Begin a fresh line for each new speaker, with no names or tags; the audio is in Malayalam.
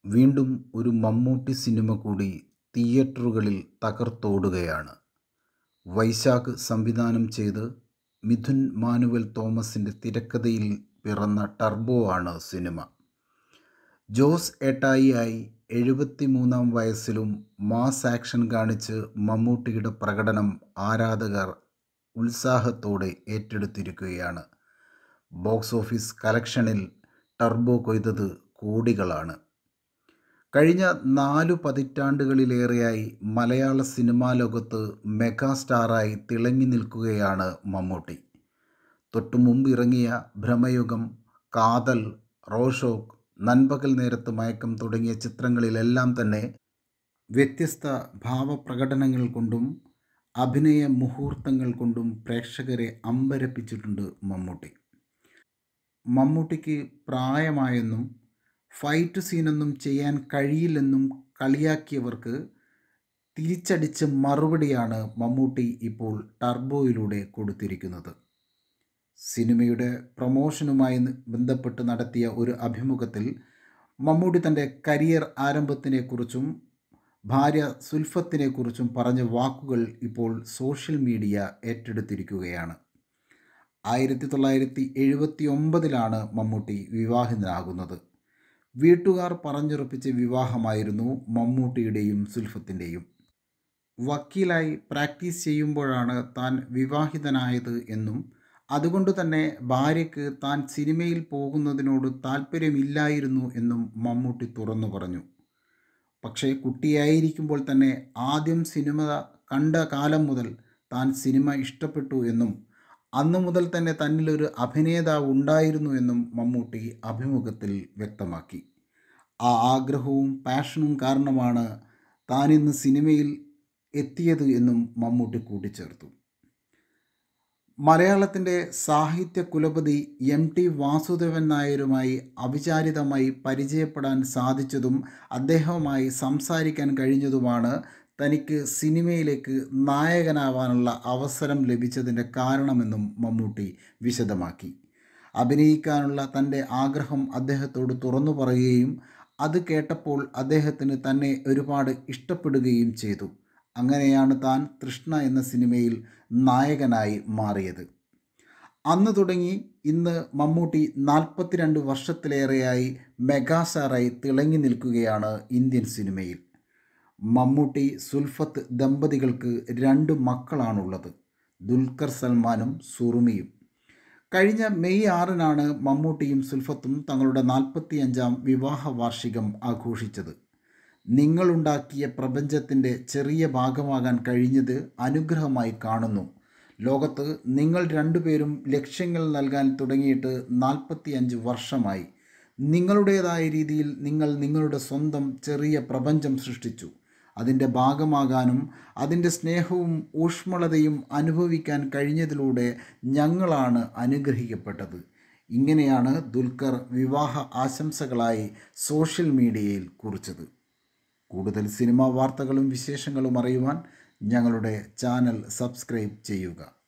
വീണ്ടും ഒരു മമ്മൂട്ടി സിനിമ കൂടി തിയേറ്ററുകളിൽ തകർത്തോടുകയാണ്. വൈശാഖ് സംവിധാനം ചെയ്ത് മിഥുൻ മാനുവൽ തോമസിൻ്റെ തിരക്കഥയിൽ പിറന്ന ടർബോ ആണ് സിനിമ. ജോസ് ഏട്ടായിയായി 73-ാം വയസ്സിലും മാസ് ആക്ഷൻ കാണിച്ച് മമ്മൂട്ടിയുടെ പ്രകടനം ആരാധകർ ഉത്സാഹത്തോടെ ഏറ്റെടുത്തിരിക്കുകയാണ്. ബോക്സ് ഓഫീസ് കളക്ഷനിൽ ടർബോ കൊയ്തത് കോടികളാണ്. കഴിഞ്ഞ 4 പതിറ്റാണ്ടുകളിലേറെയായി മലയാള സിനിമാ ലോകത്ത് മെഗാസ്റ്റാറായി തിളങ്ങി നിൽക്കുകയാണ് മമ്മൂട്ടി. തൊട്ടുമുമ്പ് ഇറങ്ങിയ ഭ്രമയുഗം, കാതൽ, റോഷോക്ക്, നൻപകൽ നേരത്ത് മയക്കം തുടങ്ങിയ ചിത്രങ്ങളിലെല്ലാം തന്നെ വ്യത്യസ്ത ഭാവപ്രകടനങ്ങൾ കൊണ്ടും അഭിനയ മുഹൂർത്തങ്ങൾ കൊണ്ടും പ്രേക്ഷകരെ അമ്പരപ്പിച്ചിട്ടുണ്ട് മമ്മൂട്ടി. മമ്മൂട്ടിക്ക് പ്രായമായെന്നും ഫൈറ്റ് സീനൊന്നും ചെയ്യാൻ കഴിയില്ലെന്നും കളിയാക്കിയവർക്ക് തിരിച്ചടിച്ച് മറുപടിയാണ് മമ്മൂട്ടി ഇപ്പോൾ ടർബോയിലൂടെ കൊടുത്തിരിക്കുന്നത്. സിനിമയുടെ പ്രൊമോഷനുമായി ബന്ധപ്പെട്ട് നടത്തിയ ഒരു അഭിമുഖത്തിൽ മമ്മൂട്ടി തൻ്റെ കരിയർ ആരംഭത്തിനെക്കുറിച്ചും ഭാര്യ സുൽഫത്തിനെക്കുറിച്ചും പറഞ്ഞ വാക്കുകൾ ഇപ്പോൾ സോഷ്യൽ മീഡിയ ഏറ്റെടുത്തിരിക്കുകയാണ്. 1979-ലാണ് മമ്മൂട്ടി വിവാഹിതനാകുന്നത്. വീട്ടുകാർ പറഞ്ഞുറപ്പിച്ച വിവാഹമായിരുന്നു മമ്മൂട്ടിയുടെയും സുൽഫത്തിൻ്റെയും. വക്കീലായി പ്രാക്ടീസ് ചെയ്യുമ്പോഴാണ് താൻ വിവാഹിതനായത് എന്നും അതുകൊണ്ട് തന്നെ ഭാര്യയ്ക്ക് താൻ സിനിമയിൽ പോകുന്നതിനോട് താല്പര്യമില്ലായിരുന്നു എന്നും മമ്മൂട്ടി തുറന്നു പറഞ്ഞു. പക്ഷേ കുട്ടിയായിരിക്കുമ്പോൾ തന്നെ ആദ്യം സിനിമ കണ്ട കാലം മുതൽ താൻ സിനിമ ഇഷ്ടപ്പെട്ടു എന്നും അന്നു മുതൽ തന്നെ തന്നിലൊരു അഭിനേതാവ് ഉണ്ടായിരുന്നു എന്നും മമ്മൂട്ടി അഭിമുഖത്തിൽ വ്യക്തമാക്കി. ആ ആഗ്രഹവും പാഷനും കാരണമാണ് താനിന്ന് സിനിമയിൽ എത്തിയത് എന്നും മമ്മൂട്ടി കൂട്ടിച്ചേർത്തു. മലയാളത്തിൻ്റെ സാഹിത്യ കുലപതി MT വാസുദേവൻ നായരുമായി അവിചാരിതമായി പരിചയപ്പെടാൻ സാധിച്ചതും അദ്ദേഹവുമായി സംസാരിക്കാൻ കഴിഞ്ഞതുമാണ് തനിക്ക് സിനിമയിലേക്ക് നായകനാവാനുള്ള അവസരം ലഭിച്ചതിൻ്റെ കാരണമെന്നും മമ്മൂട്ടി വിശദമാക്കി. അഭിനയിക്കാനുള്ള തൻ്റെ ആഗ്രഹം അദ്ദേഹത്തോട് തുറന്നു പറയുകയും അത് കേട്ടപ്പോൾ അദ്ദേഹത്തിന് തന്നെ ഒരുപാട് ഇഷ്ടപ്പെടുകയും ചെയ്തു. അങ്ങനെയാണ് താൻ തൃഷ്ണ എന്ന സിനിമയിൽ നായകനായി മാറിയത്. അന്ന് തുടങ്ങി ഇന്ന് മമ്മൂട്ടി 42 വർഷത്തിലേറെയായി മെഗാസ്റ്റാറായി തിളങ്ങി നിൽക്കുകയാണ് ഇന്ത്യൻ സിനിമയിൽ. മമ്മൂട്ടി സുൽഫത്ത് ദമ്പതികൾക്ക് 2 മക്കളാണുള്ളത്, ദുൽഖർ സൽമാനും സുറുമിയും. കഴിഞ്ഞ മെയ് 6-നാണ് മമ്മൂട്ടിയും സുൽഫത്തും തങ്ങളുടെ 45-ാം വിവാഹ വാർഷികം ആഘോഷിച്ചത്. നിങ്ങളുണ്ടാക്കിയ പ്രപഞ്ചത്തിൻ്റെ ചെറിയ ഭാഗമാകാൻ കഴിഞ്ഞത് അനുഗ്രഹമായി കാണുന്നു. ലോകത്ത് നിങ്ങൾ രണ്ടുപേരും ലക്ഷ്യങ്ങൾ നൽകാൻ തുടങ്ങിയിട്ട് 45 വർഷമായി. നിങ്ങളുടേതായ രീതിയിൽ നിങ്ങൾ നിങ്ങളുടെ സ്വന്തം ചെറിയ പ്രപഞ്ചം സൃഷ്ടിച്ചു. അതിൻ്റെ ഭാഗമാകാനും അതിൻ്റെ സ്നേഹവും ഊഷ്മളതയും അനുഭവിക്കാൻ കഴിഞ്ഞതിലൂടെ ഞങ്ങളാണ് അനുഗ്രഹിക്കപ്പെട്ടത്. ഇങ്ങനെയാണ് ദുൽഖർ വിവാഹ ആശംസകളായി സോഷ്യൽ മീഡിയയിൽ കുറിച്ചത്. കൂടുതൽ സിനിമാ വാർത്തകളും വിശേഷങ്ങളും അറിയുവാൻ ഞങ്ങളുടെ ചാനൽ സബ്സ്ക്രൈബ് ചെയ്യുക.